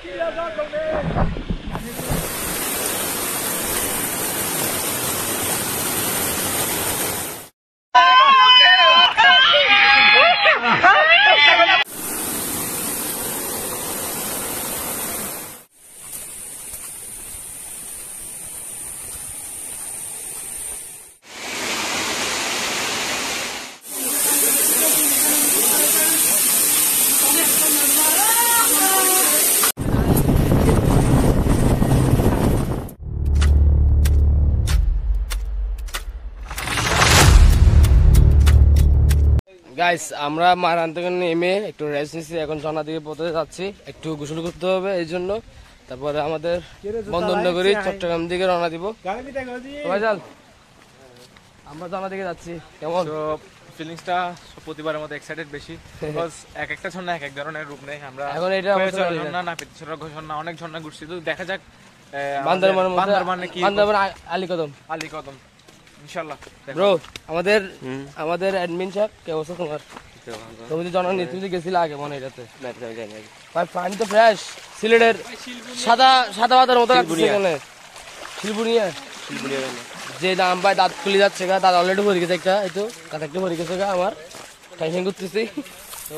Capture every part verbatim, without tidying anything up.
Guys আমরা মারান থেকে নেমে একটু রেস্ট নিচ্ছি, এখন ঝর্ণা দিকে পৌঁছতে যাচ্ছি, একটু গোসল করতে হবে এই জন্য। তারপরে আমাদের বন্দরনগরী চট্টগ্রাম দিকে রওনা দিব। আমরা ঝর্ণা দিকে যাচ্ছি। কেমন ফিলিংসটা? প্রতিবারের মতো এক্সাইটেড বেশি, বিকজ এক একটা ঝর্ণা এক এক ধরনের রূপ নেই। আমরা এখন এটা ঝর্ণা না পেছরা ঝর্ণা অনেক ঝর্ণা ঘুরছি, তো দেখা যাক বান্দরবানের মধ্যে বান্দরবানে কি বান্দরবান আলীকদম আলীকদম ইনশাআল্লাহ। ব্রো আমাদের আমাদের অ্যাডমিন সাহেব কে অবস্থা তোমার? তুমি তো জানো নি, তুমি তো গেছিলে আগে মনে এটাতে। ভাই পানি তো ফ্রেশ, সিলেটের সাদা সাদা পাতার মতো লাগছে এখানে। শিলবুনিয়া শিলবুনিয়া যে নাম ভাই দাঁত খুলে যাচ্ছে গা, দাঁত অলরেডি ভরে গেছে একটা, এই তো দাঁত একটা ভরে গেছে গা। আমার টেনশন করতেছি তো।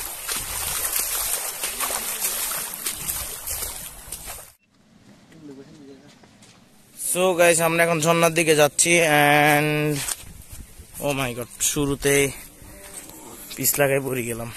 সো গাইস আমরা এখন ঝর্ণার দিকে যাচ্ছি এন্ড ও মাই গড শুরুতে পিছ লাগাই পড়ে গেলাম।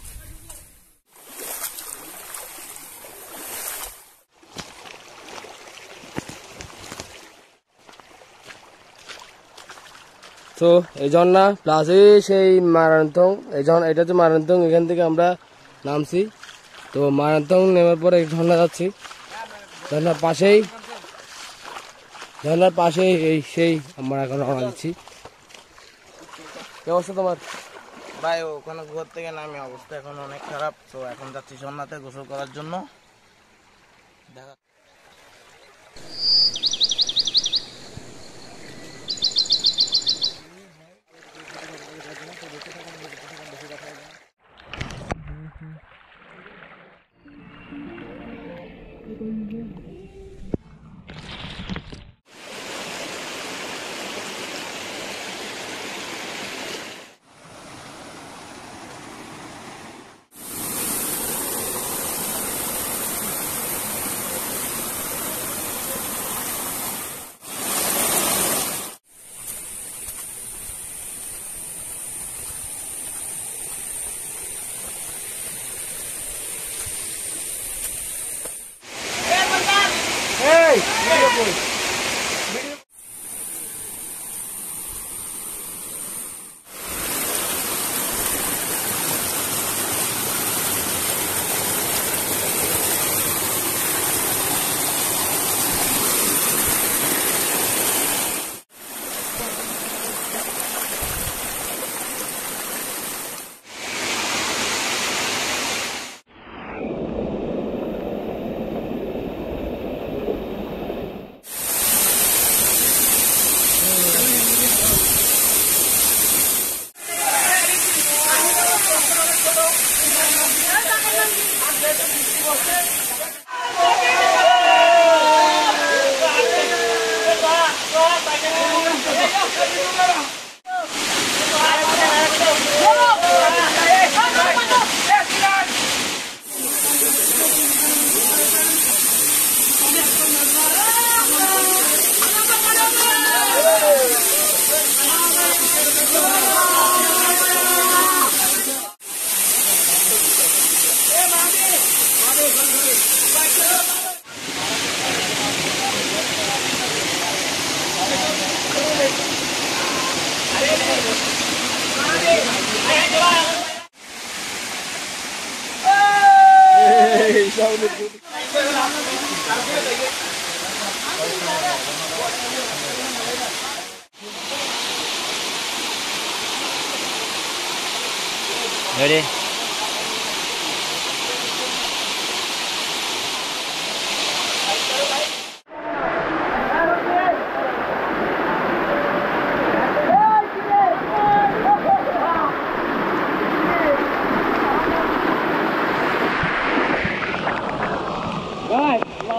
তো এই ঝর্ণা প্লাস সেই মারান্তং, এই ঝর্ণা এটা হচ্ছে মারান্তং, এখান থেকে আমরা নামছি। তো মারান্তং নেওয়ার পরে ঝর্ণা যাচ্ছি, ঝর্ণার পাশেই ঝর্ণার পাশেই এই সেই আমরা এখন রওনা দিচ্ছি। কি অবস্থা তোমার? ভাই ওখানে ঘর থেকে নামি অবস্থা এখন অনেক খারাপ। তো এখন যাচ্ছি ঝর্ণাতে গোসল করার জন্য। দেখা Ready?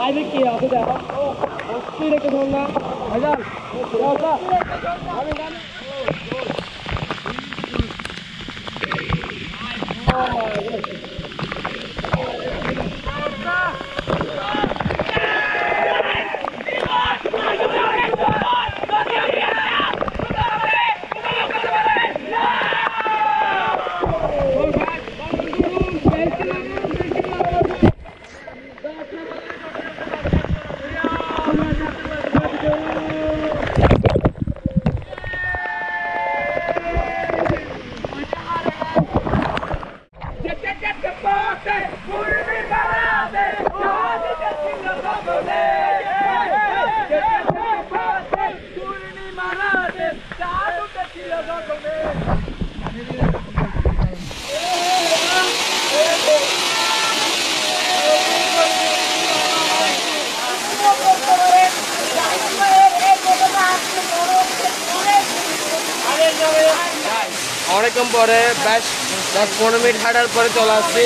বাইরে কি আছে দেখো অস্থির রেখে ধর না ভাইজান আমি গান অনেকক্ষণ পরে বেশ দশ পনেরো মিনিট হাঁটার পরে চলে আসছি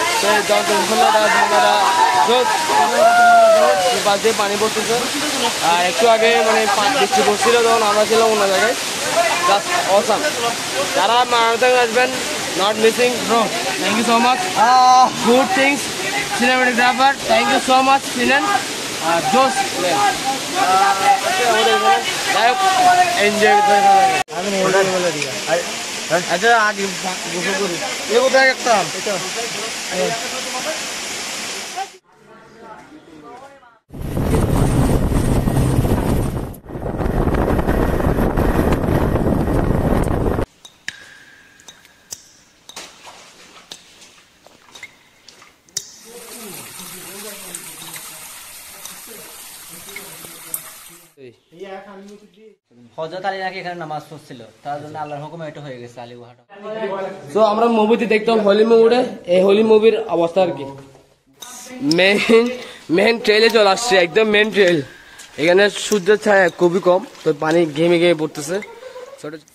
পাশ দিয়ে পানি পড়তেছে আর একটু আগে মানে বৃষ্টি পড়ছিল তখন আমরা ছিলাম অন্য জায়গায় জাস্ট অসাম যারা মারাথন আসবেন not missing bro thank you so much good things cinematographer thank you so much সিনেন জোস যাই হোক এনজয় আচ্ছা আগে গোসল করি এ কোথায় একটা হযরত আলী নাকি এখানে নামাজ পড়ছিল, তার জন্য আল্লাহর হুকুমে এটা হয়ে গেছে আলী গুহাটা। তো আমরা মুভিতে দেখতাম হলি মুভিতে, এই হলি মুভির অবস্থা আর কি। মেন মেন ট্রেলে চলে আসছে, একদম মেন ট্রেল। এখানে সূর্যের ছায়া খুবই কম, তো পানি ঘেমে ঘেমে পড়তেছে।